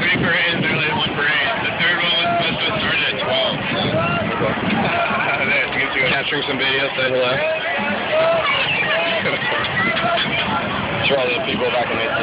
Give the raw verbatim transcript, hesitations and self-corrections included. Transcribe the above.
three parades, they're like one parade. The third one was supposed to have started at twelve. That's good to go. Capturing some video, say hello. It's for all the people back in the